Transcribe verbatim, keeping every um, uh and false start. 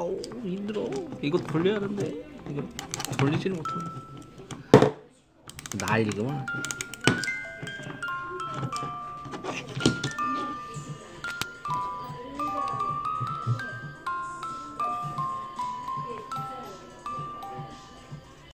아우 힘들어. 이거 돌려야 하는데 이거 돌리지는 못하네. 난리구만.